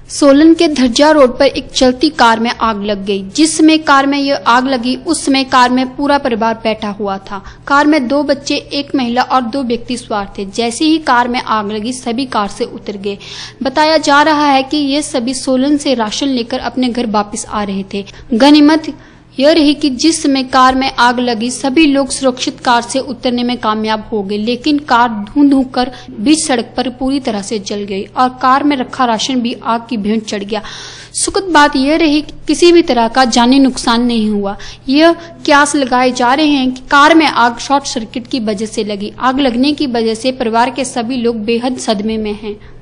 सोलन के धज्जा रोड पर एक चलती कार में आग लग गई। जिस समय कार में यह आग लगी उस समय कार में पूरा परिवार बैठा हुआ था। कार में 2 बच्चे, 1 महिला और 2 व्यक्ति सवार थे। जैसे ही कार में आग लगी सभी कार से उतर गए। बताया जा रहा है कि ये सभी सोलन से राशन लेकर अपने घर वापस आ रहे थे। गनीमत यह रही कि जिस समय कार में आग लगी सभी लोग सुरक्षित कार से उतरने में कामयाब हो गए, लेकिन कार धुआं कर बीच सड़क पर पूरी तरह से जल गई और कार में रखा राशन भी आग की भेंट चढ़ गया। सुखद बात यह रही कि किसी भी तरह का जानी नुकसान नहीं हुआ। यह कयास लगाए जा रहे हैं कि कार में आग शॉर्ट सर्किट की वजह से लगी। आग लगने की वजह से परिवार के सभी लोग बेहद सदमे में हैं।